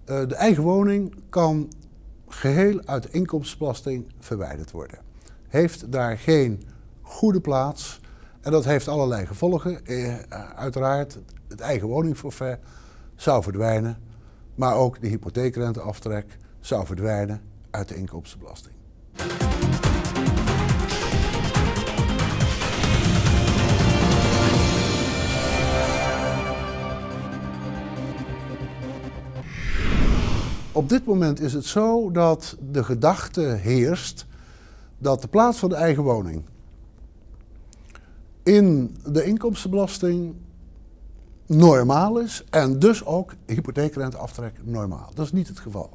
De eigen woning kan geheel uit de inkomstenbelasting verwijderd worden. Heeft daar geen goede plaats en dat heeft allerlei gevolgen. Uiteraard, het eigen woningforfait zou verdwijnen, maar ook de hypotheekrenteaftrek zou verdwijnen uit de inkomstenbelasting. Op dit moment is het zo dat de gedachte heerst dat de plaats van de eigen woning in de inkomstenbelasting normaal is en dus ook hypotheekrenteaftrek normaal. Dat is niet het geval.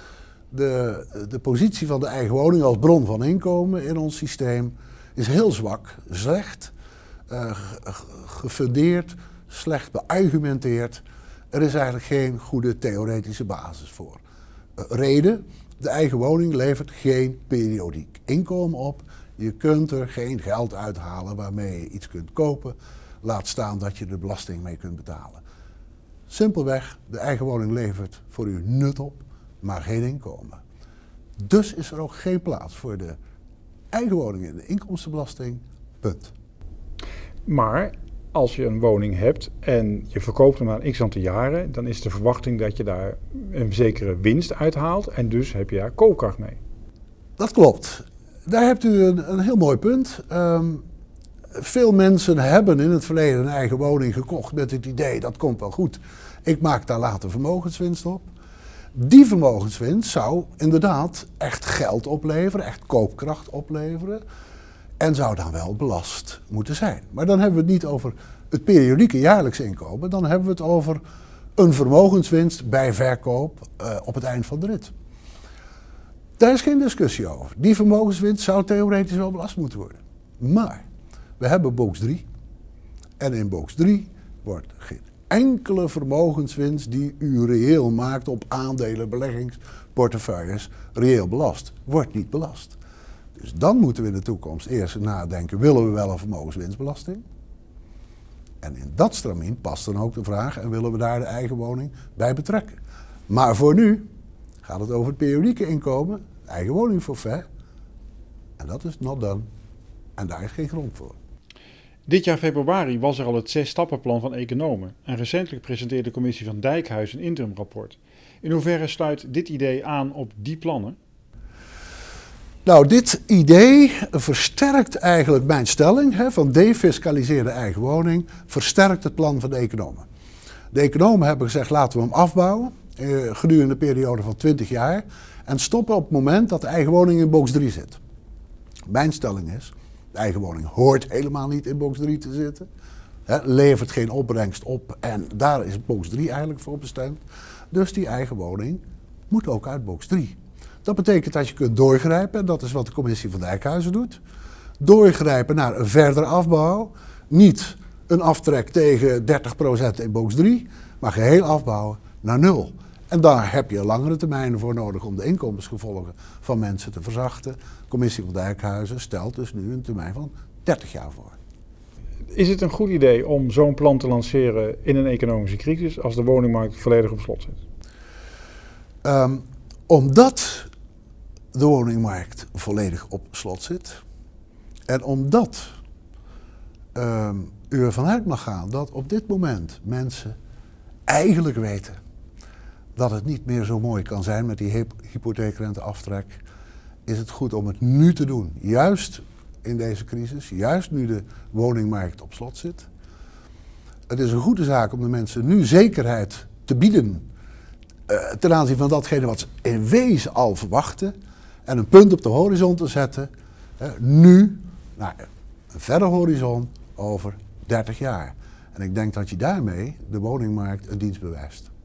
De positie van de eigen woning als bron van inkomen in ons systeem is heel zwak, slecht gefundeerd, slecht beargumenteerd. Er is eigenlijk geen goede theoretische basis voor. Reden, de eigen woning levert geen periodiek inkomen op. Je kunt er geen geld uithalen waarmee je iets kunt kopen. Laat staan dat je de belasting mee kunt betalen. Simpelweg, de eigen woning levert voor u nut op, maar geen inkomen. Dus is er ook geen plaats voor de eigen woning in de inkomstenbelasting. Punt. Maar als je een woning hebt en je verkoopt hem na een x aantal jaren, dan is de verwachting dat je daar een zekere winst uithaalt en dus heb je daar koopkracht mee. Dat klopt. Daar hebt u een heel mooi punt. Veel mensen hebben in het verleden een eigen woning gekocht met het idee dat komt wel goed. Ik maak daar later vermogenswinst op. Die vermogenswinst zou inderdaad echt geld opleveren, echt koopkracht opleveren. En zou dan wel belast moeten zijn. Maar dan hebben we het niet over het periodieke jaarlijks inkomen. Dan hebben we het over een vermogenswinst bij verkoop op het eind van de rit. Daar is geen discussie over. Die vermogenswinst zou theoretisch wel belast moeten worden. Maar we hebben box 3. En in box 3 wordt geen enkele vermogenswinst die u reëel maakt op aandelen, beleggingsportefeuilles, reëel belast. Wordt niet belast. Dus dan moeten we in de toekomst eerst nadenken, willen we wel een vermogenswinstbelasting? En in dat stramien past dan ook de vraag, en willen we daar de eigen woning bij betrekken? Maar voor nu gaat het over het periodieke inkomen, eigen woningforfait. En dat is not done. En daar is geen grond voor. Dit jaar februari was er al het 6-stappenplan van economen. En recentelijk presenteerde de commissie van Dijkhuis een interimrapport. In hoeverre sluit dit idee aan op die plannen? Nou, dit idee versterkt eigenlijk mijn stelling van defiscaliseerde eigen woning, versterkt het plan van de economen. De economen hebben gezegd, laten we hem afbouwen gedurende een periode van 20 jaar en stoppen op het moment dat de eigen woning in box 3 zit. Mijn stelling is, de eigen woning hoort helemaal niet in box 3 te zitten, levert geen opbrengst op en daar is box 3 eigenlijk voor bestemd. Dus die eigen woning moet ook uit box 3. Dat betekent dat je kunt doorgrijpen, en dat is wat de commissie van Dijkhuizen doet. Doorgrijpen naar een verdere afbouw. Niet een aftrek tegen 30% in box 3, maar geheel afbouwen naar 0. En daar heb je langere termijnen voor nodig om de inkomensgevolgen van mensen te verzachten. De commissie van Dijkhuizen stelt dus nu een termijn van 30 jaar voor. Is het een goed idee om zo'n plan te lanceren in een economische crisis als de woningmarkt volledig op slot zit? Omdat de woningmarkt volledig op slot zit en omdat u ervan uit mag gaan dat op dit moment mensen eigenlijk weten dat het niet meer zo mooi kan zijn met die hypotheekrenteaftrek, is het goed om het nu te doen. Juist in deze crisis, juist nu de woningmarkt op slot zit. Het is een goede zaak om de mensen nu zekerheid te bieden ten aanzien van datgene wat ze in wezen al verwachten en een punt op de horizon te zetten, nu naar een verre horizon over 30 jaar. En ik denk dat je daarmee de woningmarkt een dienst bewijst.